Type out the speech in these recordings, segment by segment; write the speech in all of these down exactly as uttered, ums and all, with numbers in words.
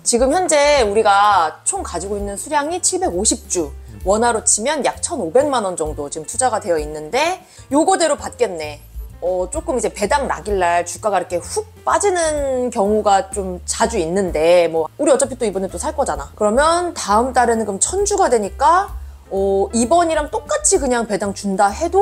지금 현재 우리가 총 가지고 있는 수량이 칠백오십 주, 원화로 치면 약 천오백만 원 정도 지금 투자가 되어 있는데 요거대로 받겠네. 어, 조금 이제 배당 락일날 주가가 이렇게 훅 빠지는 경우가 좀 자주 있는데, 뭐 우리 어차피 또 이번에 또 살 거잖아. 그러면 다음 달에는 그럼 천주가 되니까 어, 이번이랑 똑같이 그냥 배당 준다 해도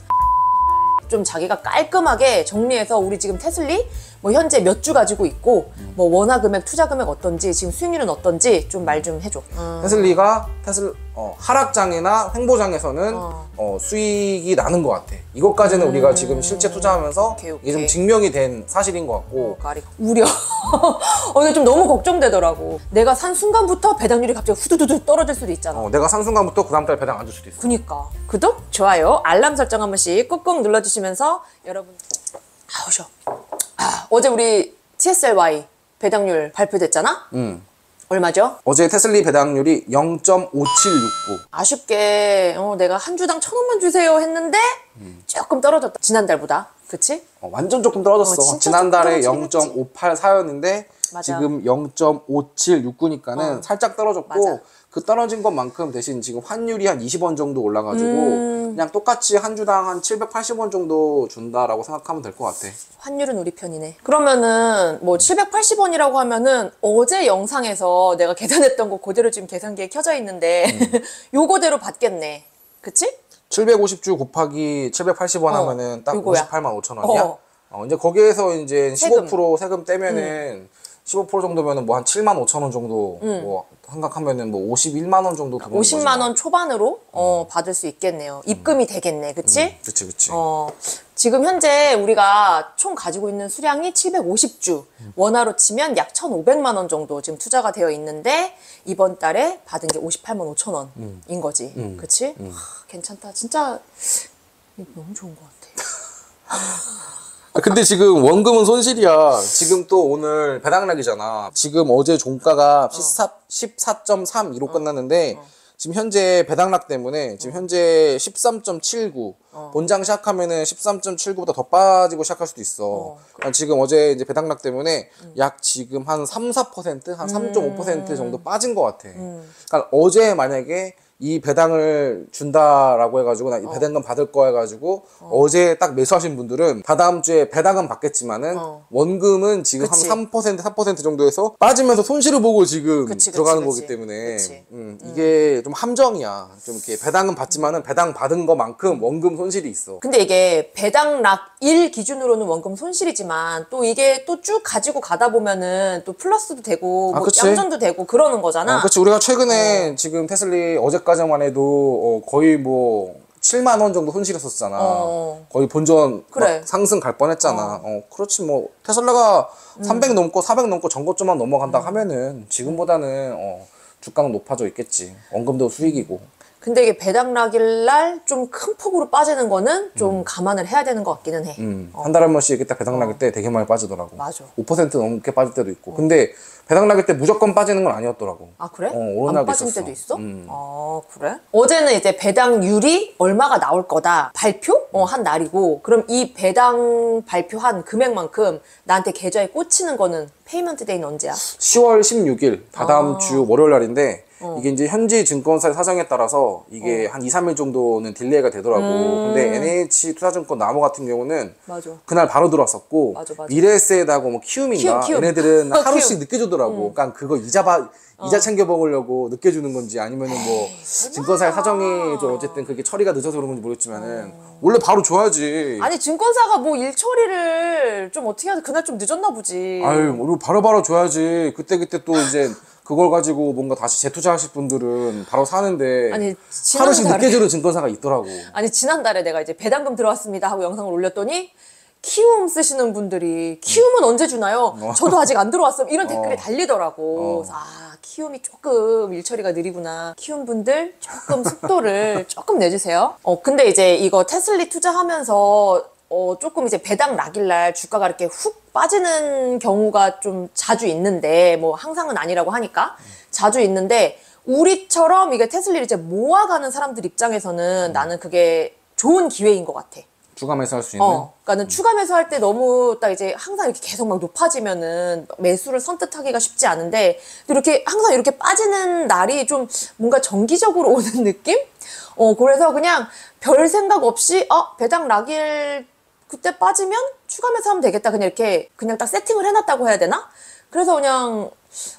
좀 자기가 깔끔하게 정리해서 우리 지금 테슬리 뭐 현재 몇 주 가지고 있고 뭐 원화 금액, 투자 금액 어떤지, 지금 수익률은 어떤지 좀 말 좀 해줘. 음. 테슬리가 테슬 어, 하락장이나 횡보장에서는 어. 어, 수익이 나는 것 같아. 이것까지는 음. 우리가 지금 실제 투자하면서 오케이, 오케이. 이게 좀 증명이 된 사실인 것 같고. 어, 가리 우려. 어, 이게 좀 너무 걱정되더라고. 내가 산 순간부터 배당률이 갑자기 후두두두 떨어질 수도 있잖아. 어, 내가 산 순간부터 그 다음 달에 배당 안 줄 수도 있어. 그니까. 구독, 좋아요, 알람 설정 한 번씩 꾹꾹 눌러주시면서 여러분. 아우, 쉬어. 아, 어제 우리 티에스엘와이 배당률 발표됐잖아? 음. 얼마죠? 어제 테슬리 배당률이 영 점 오칠육구. 아쉽게 어, 내가 한 주당 천 원만 주세요 했는데 음. 조금 떨어졌다. 지난달보다. 그치? 어, 완전 조금 떨어졌어. 어, 진짜 지난달에 조금 영 점 오팔사였는데 맞아. 지금 영 점 오칠육구니까는 어. 살짝 떨어졌고, 맞아. 그 떨어진 것만큼 대신 지금 환율이 한 이십 원 정도 올라가지고 음. 그냥 똑같이 한 주당 한 칠백팔십 원 정도 준다라고 생각하면 될 것 같아. 환율은 우리 편이네. 그러면은 뭐 칠백팔십 원이라고 하면은 어제 영상에서 내가 계산했던 거 그대로 지금 계산기에 켜져 있는데 음. 요거대로 받겠네. 그치? 칠백오십 주 곱하기 칠백팔십 원 어, 하면은 딱 요거야. 오십팔만 오천 원이야? 어. 어, 이제 거기에서 이제 세금. 십오 퍼센트 세금 떼면은 음. 십오 퍼센트 정도면은 뭐 한 칠만 오천 원 정도 음. 뭐 생각하면은 뭐 오십일만 원 정도 들어오는 오십만 원 거지. 초반으로 어, 받을 수 있겠네요. 입금이 되겠네. 그치? 음, 그치, 그치. 어, 지금 현재 우리가 총 가지고 있는 수량이 칠백오십 주, 음. 원화로 치면 약 천오백만 원 정도 지금 투자가 되어 있는데 이번 달에 받은 게 오십팔만 오천 원인 음. 거지. 음. 그치? 음. 하, 괜찮다. 진짜 너무 좋은 것 같아. 아, 근데 지금 원금은 손실이야. 지금 또 오늘 배당락이잖아. 지금 어제 종가가 어. 십사 점 삼이로 어. 끝났는데 어. 지금 현재 배당락 때문에 지금 어. 현재 십삼 점 칠구. 어. 본장 시작하면은 십삼 점 칠구보다 더 빠지고 시작할 수도 있어. 어. 그러니까 지금 어제 이제 배당락 때문에 음. 약 지금 한 삼, 사 퍼센트, 한 삼 점 오 퍼센트 음. 정도 빠진 것 같아. 음. 그러니까 어제 만약에 이 배당을 준다라고 해가지고 나 이 배당금 어. 받을 거 해가지고 어. 제 딱 매수하신 분들은 다다음 주에 배당은 받겠지만은 어. 원금은 지금 그치. 한 삼 퍼센트, 사 퍼센트 정도에서 빠지면서 손실을 보고 지금 그치, 들어가는 그치, 거기 때문에 그치. 음, 이게 음. 좀 함정이야. 좀 이렇게 배당은 받지만은 배당 받은 것만큼 원금 손실이 있어. 근데 이게 배당락 일 기준으로는 원금 손실이지만 또 이게 또 쭉 가지고 가다 보면은 또 플러스도 되고 아, 뭐 양전도 되고 그러는 거잖아. 어, 그렇지. 우리가 최근에 어. 지금 테슬리 어제 까지만 해도 어 거의 뭐 칠만 원 정도 손실했었잖아. 어. 거의 본전 그래. 상승 갈 뻔했잖아. 어. 어 그렇지 뭐 테슬라가 음. 삼백 넘고 사백 넘고 전고점만 넘어간다 음. 하면은 지금보다는 어 주가는 높아져 있겠지. 원금도 수익이고. 근데 이게 배당락일 좀 큰 폭으로 빠지는 거는 좀 음. 감안을 해야 되는 것 같기는 해. 음. 어. 한 달에 한 번씩 이렇게 배당락일 어. 때 되게 많이 빠지더라고. 맞아. 오 퍼센트 넘게 빠질 때도 있고. 어. 근데 배당락일 때 무조건 빠지는 건 아니었더라고. 아 그래? 어, 안 빠진 때도 있어? 음. 아 그래? 어제는 이제 배당률이 얼마가 나올 거다 발표 어, 한 날이고, 그럼 이 배당 발표한 금액만큼 나한테 계좌에 꽂히는 거는 페이먼트 데이는 언제야? 시월 십육일 다다음 아. 주 월요일 날인데 어. 이게 이제 현지 증권사의 사정에 따라서 이게 어. 한 이, 삼 일 정도는 딜레이가 되더라고. 음. 근데 엔에이치 투자증권 나무 같은 경우는 맞아. 그날 바로 들어왔었고, 맞아, 맞아. 미래에셋하고 뭐 키움인가 키움, 키움. 얘네들은 어, 하루씩 키움. 늦게 주더라고. 음. 그러니까 그거 이자 바, 이자 어. 챙겨 먹으려고 늦게 주는 건지 아니면은 뭐 에이, 증권사의 사정이 좀 어쨌든 그게 처리가 늦어서 그런 건지 모르겠지만은 어. 원래 바로 줘야지. 아니 증권사가 뭐 일 처리를 좀 어떻게 해야 돼? 그날 좀 늦었나 보지. 아유, 우리 바로바로 줘야지. 그때 그때 또 이제 그걸 가지고 뭔가 다시 재투자하실 분들은 바로 사는데 아니, 하루씩 늦게 주는 증권사가 있더라고. 아니 지난달에 내가 이제 배당금 들어왔습니다 하고 영상을 올렸더니 키움 쓰시는 분들이 키움은 음. 언제 주나요? 어. 저도 아직 안 들어왔어요. 이런 댓글이 어. 달리더라고. 어. 그래서 아 키움이 조금 일처리가 느리구나. 키움 분들 조금 속도를 조금 내주세요. 어 근데 이제 이거 테슬리 투자하면서 어 조금 이제 배당 락일날 주가가 이렇게 훅 빠지는 경우가 좀 자주 있는데, 뭐 항상은 아니라고 하니까 음. 자주 있는데, 우리처럼 이게 테슬리를 이제 모아가는 사람들 입장에서는 음. 나는 그게 좋은 기회인 것 같아. 추가 매수할 수 있는. 어, 그러니까는 추가 매수할 때 너무 딱 이제 항상 이렇게 계속 막 높아지면은 매수를 선뜻하기가 쉽지 않은데 이렇게 항상 이렇게 빠지는 날이 좀 뭔가 정기적으로 오는 느낌? 어, 그래서 그냥 별 생각 없이 어, 배당 락일 그때 빠지면 추가 매수하면 되겠다. 그냥 이렇게 그냥 딱 세팅을 해놨다고 해야 되나? 그래서 그냥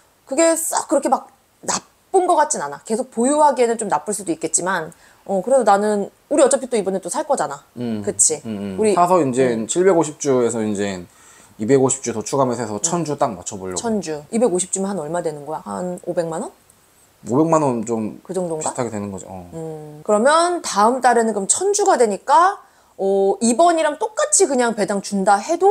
그게 싹 그렇게 막 나쁜 것 같진 않아. 계속 보유하기에는 좀 나쁠 수도 있겠지만 어, 그래도 나는, 우리 어차피 또 이번에 또 살 거잖아. 음, 그치? 음, 음. 우리. 사서 이제 음. 칠백오십 주에서 이제 이백오십 주 더 추가면서 해서 천 주 딱 맞춰보려고. 천 주. 이백오십 주면 한 얼마 되는 거야? 한 오백만 원? 오백만 원 좀. 그 정도인가? 비슷하게 되는 거죠. 어. 음, 그러면 다음 달에는 그럼 천 주가 되니까, 어, 이번이랑 똑같이 그냥 배당 준다 해도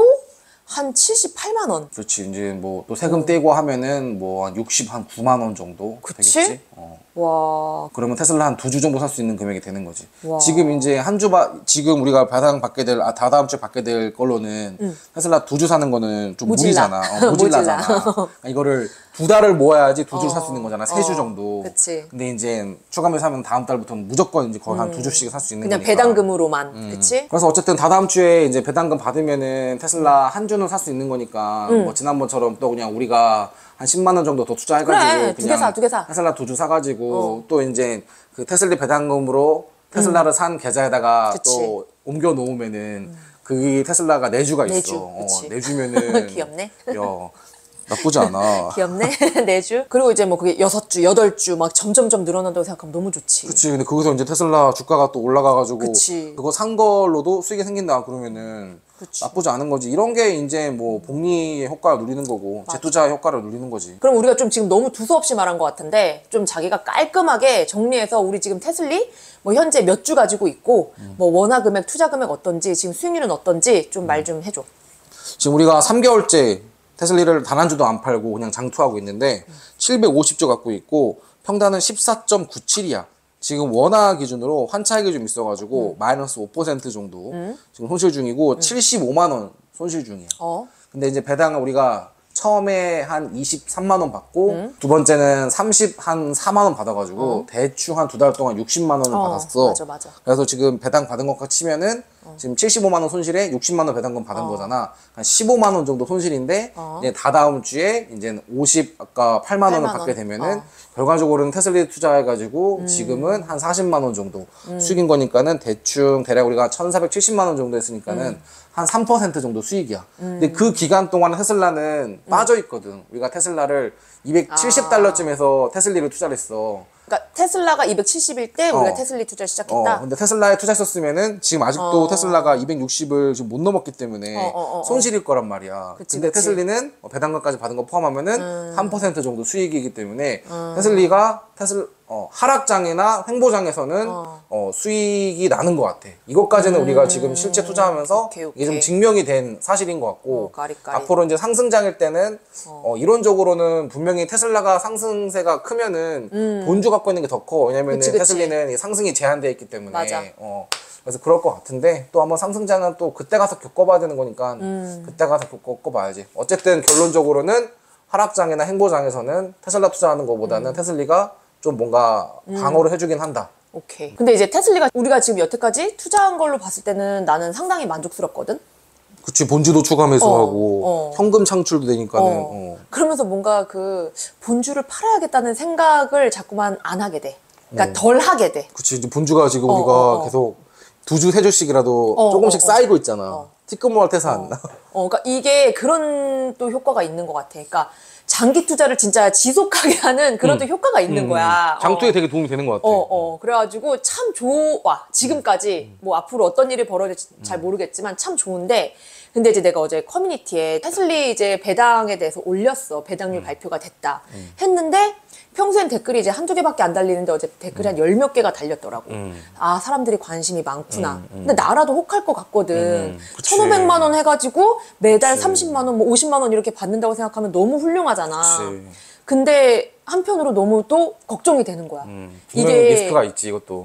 한 칠십팔만 원. 그렇지. 이제 뭐 또 세금 떼고 하면은 뭐 한 육십, 한 구만 원 정도 그치? 되겠지. 어. 와. 그러면 테슬라 한 두 주 정도 살 수 있는 금액이 되는 거지. 와. 지금 이제 한 주, 바, 지금 우리가 배당 받게 될, 아, 다다음 주에 받게 될 걸로는 음. 테슬라 두 주 사는 거는 좀 무질라. 무리잖아. 어, 모질라잖아. 그러니까 이거를 두 달을 모아야지 두 주를 어. 살 수 있는 거잖아. 세 주 어. 정도. 그치. 근데 이제 추가면 사면 다음 달부터는 무조건 이제 거의 음. 한 두 주씩 살 수 있는 그냥 거니까. 배당금으로만. 음. 그치? 그래서 어쨌든 다다음 주에 이제 배당금 받으면은 테슬라 한 주는 살 수 있는 거니까 음. 뭐 지난번처럼 또 그냥 우리가 한 십만 원 정도 더 투자해가지고 그래, 두 개 사, 두 개 사. 테슬라 두 주 사가지고 어. 또 이제 그 테슬라 배당금으로 테슬라를 음. 산 계좌에다가 그치. 또 옮겨 놓으면은 음. 그 테슬라가 네 주가 있어. 네 주, 어, 그치. 네 주면은 귀엽네. 야, 나쁘지 않아. 귀엽네. 네 주. 그리고 이제 뭐 그게 여섯 주, 여덟 주 막 점점점 늘어난다고 생각하면 너무 좋지. 그치. 근데 거기서 이제 테슬라 주가가 또 올라가가지고 그치. 그거 산 걸로도 수익이 생긴다 그러면은 그치. 나쁘지 않은 거지. 이런 게 이제 뭐 복리의 효과를 누리는 거고 맞아. 재투자의 효과를 누리는 거지. 그럼 우리가 좀 지금 너무 두서없이 말한 것 같은데 좀 자기가 깔끔하게 정리해서 우리 지금 테슬리 뭐 현재 몇 주 가지고 있고 음. 뭐 원화 금액, 투자 금액 어떤지 지금 수익률은 어떤지 좀 말 좀 해줘. 지금 우리가 삼 개월째 테슬리를 단 한 주도 안 팔고 그냥 장투하고 있는데 음. 칠백오십 주 갖고 있고 평단은 십사 점 구칠이야. 지금 원화 기준으로 환차익이 좀 있어가지고 음. 마이너스 오 퍼센트 정도 음. 지금 손실 중이고 음. 칠십오만 원 손실 중이야. 어? 근데 이제 배당을 우리가 처음에 한 이십삼만 원 받고 음. 두 번째는 삼십사만 원 받아가지고 어. 대충 한 두 달 동안 육십만 원을 어. 받았어. 맞아, 맞아. 그래서 지금 배당 받은 것과 치면은 어. 지금 칠십오만 원 손실에 육십만 원 배당금 받은 어. 거잖아. 한 십오만 원 정도 손실인데 어. 이제 다다음 주에 이제 오십 아까 팔만 원을 받게 되면은 어. 결과적으로는 테슬라에 투자해가지고 음. 지금은 한 사십만 원 정도 음. 수익인 거니까는 대충 대략 우리가 천사백칠십만 원 정도 했으니까는 음. 한 삼 퍼센트 정도 수익이야. 음. 근데 그 기간 동안 테슬라는 음. 빠져 있거든. 우리가 테슬라를 이백칠십 달러쯤에서 아. 테슬리를 투자를 했어. 그러니까 테슬라가 이백칠십일 때 우리가 어. 테슬리 투자 시작했다. 어, 근데 테슬라에 투자했었으면은 지금 아직도 어. 테슬라가 이백육십을 지금 못 넘었기 때문에 어, 어, 어, 손실일 거란 말이야. 그치, 근데 그치. 테슬리는 배당금까지 받은 거 포함하면은 음. 삼 퍼센트 정도 수익이기 때문에 음. 테슬리가 테슬 어, 하락장이나 횡보장에서는 어. 어, 수익이 나는 것 같아. 이것까지는 음. 우리가 지금 실제 투자하면서 오케이, 오케이. 이게 좀 증명이 된 사실인 것 같고 어, 까리, 까리. 앞으로 이제 상승장일 때는 어. 어, 이론적으로는 분명히 테슬라가 상승세가 크면은 음. 본주 갖고 있는 게 더 커. 왜냐면은 그치, 그치. 테슬리는 상승이 제한되어 있기 때문에. 맞아. 어, 그래서 그럴 것 같은데 또 한번 상승장은 또 그때 가서 겪어봐야 되는 거니까 음. 그때 가서 겪어봐야지. 어쨌든 결론적으로는 하락장이나 횡보장에서는 테슬라 투자하는 것보다는 음. 테슬리가 좀 뭔가 방어를 음. 해주긴 한다. 오케이. 근데 이제 테슬리가 우리가 지금 여태까지 투자한 걸로 봤을 때는 나는 상당히 만족스럽거든? 그치. 본주도 추가 매수하고 어, 어. 현금 창출도 되니까는. 어. 어. 그러면서 뭔가 그 본주를 팔아야겠다는 생각을 자꾸만 안 하게 돼. 그러니까 어. 덜 하게 돼. 그치. 이제 본주가 지금 어, 우리가 어, 어. 계속 두 주, 세 주씩이라도 어, 조금씩 어, 어. 쌓이고 있잖아. 어. 티끌모아 태산. 어. 어, 그러니까 이게 그런 또 효과가 있는 것 같아. 그러니까 장기 투자를 진짜 지속하게 하는 그런 또 음. 효과가 있는 음. 거야. 장투에 어. 되게 도움이 되는 것 같아. 어, 어. 그래가지고 참 좋아. 지금까지. 음. 뭐 앞으로 어떤 일이 벌어질지 잘 모르겠지만 참 좋은데. 근데 이제 내가 어제 커뮤니티에 테슬리 이제 배당에 대해서 올렸어. 배당률 음. 발표가 됐다. 음. 했는데 평소엔 댓글이 이제 한두 개밖에 안 달리는데 어제 댓글이 음. 한 열 몇 개가 달렸더라고. 음. 아, 사람들이 관심이 많구나. 음, 음. 근데 나라도 혹할 것 같거든. 음, 천오백만 원 해가지고 매달 그치. 삼십만 원, 뭐 오십만 원 이렇게 받는다고 생각하면 너무 훌륭하잖아. 그치. 근데 한편으로 너무 또 걱정이 되는 거야. 음, 분명히 이게 리스크가 있지 이것도.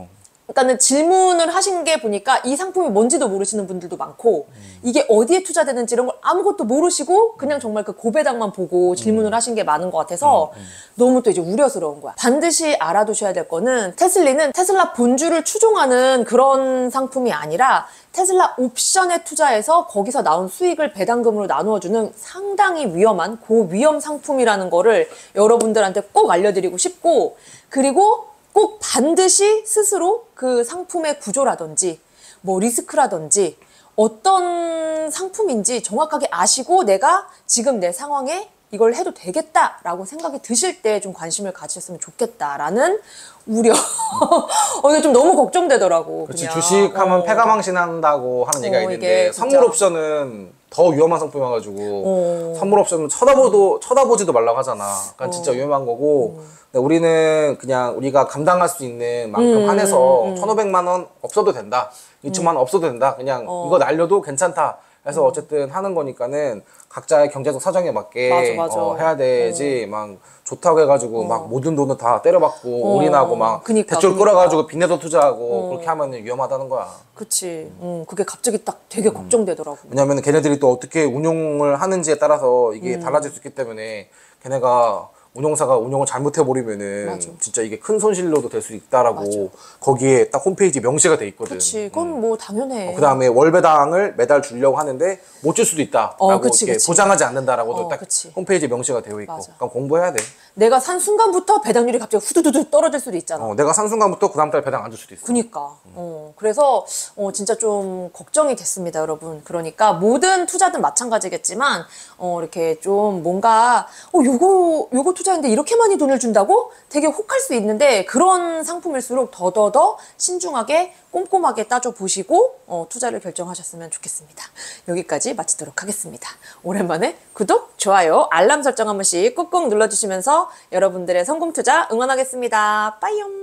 그러니까는 질문을 하신 게 보니까 이 상품이 뭔지도 모르시는 분들도 많고 음. 이게 어디에 투자되는지 이런 걸 아무것도 모르시고 그냥 정말 그 고배당만 보고 질문을 음. 하신 게 많은 것 같아서 음. 음. 너무 또 이제 우려스러운 거야. 반드시 알아두셔야 될 거는 테슬리는 테슬라 본주를 추종하는 그런 상품이 아니라 테슬라 옵션에 투자해서 거기서 나온 수익을 배당금으로 나누어주는 상당히 위험한 고위험 상품이라는 거를 여러분들한테 꼭 알려드리고 싶고, 그리고 꼭 반드시 스스로 그 상품의 구조라든지 뭐 리스크라든지 어떤 상품인지 정확하게 아시고 내가 지금 내 상황에 이걸 해도 되겠다라고 생각이 드실 때 좀 관심을 가지셨으면 좋겠다라는 우려. 어, 이게 좀 너무 걱정되더라고. 그렇지. 그냥. 주식하면 어. 패가망신한다고 하는 얘기가 어, 있는데 선물 옵션은 더 위험한 상품이어가지고 어. 선물 옵션은 쳐다보도 쳐다보지도 말라고 하잖아. 그러니까 어. 진짜 위험한 거고. 음. 근데 우리는 그냥 우리가 감당할 수 있는 만큼 음, 한해서 음. 천오백만 원 없어도 된다. 이천만 원 없어도 된다. 그냥 어. 이거 날려도 괜찮다. 해서 음. 어쨌든 하는 거니까는 각자의 경제적 사정에 맞게 맞아, 맞아. 어, 해야 되지. 어. 막 좋다고 해가지고 어. 막 모든 돈을 다 때려받고 어. 올인하고 막 그니까, 대출 그니까. 끌어가지고 빚내서 투자하고 어. 그렇게 하면 위험하다는 거야. 그치. 음, 그게 갑자기 딱 되게 음. 걱정되더라고. 왜냐면 걔네들이 또 어떻게 운용을 하는지에 따라서 이게 음. 달라질 수 있기 때문에 걔네가 운용사가 운용을 잘못해버리면은 맞아. 진짜 이게 큰 손실로도 될 수 있다라고 맞아. 거기에 딱 홈페이지 명시가 돼 있거든. 그치. 그건 뭐 당연해. 어, 그 다음에 월배당을 매달 주려고 하는데 못 줄 수도 있다라고 어, 그치, 이렇게 그치. 보장하지 않는다라고도 어, 딱 그치. 홈페이지에 명시가 되어 있고. 맞아. 그러니까 공부해야 돼. 내가 산 순간부터 배당률이 갑자기 후두두두 떨어질 수도 있잖아. 어, 내가 산 순간부터 그 다음 달 배당 안 줄 수도 있어. 그니까. 어, 그래서 어, 진짜 좀 걱정이 됐습니다, 여러분. 그러니까 모든 투자든 마찬가지겠지만 어, 이렇게 좀 뭔가 어, 요거 요거 투자인데 이렇게 많이 돈을 준다고? 되게 혹할 수 있는데 그런 상품일수록 더더더 신중하게 꼼꼼하게 따져보시고 어, 투자를 결정하셨으면 좋겠습니다. 여기까지 마치도록 하겠습니다. 오랜만에 구독, 좋아요, 알람 설정 한 번씩 꾹꾹 눌러주시면서 여러분들의 성공 투자 응원하겠습니다. 빠이용!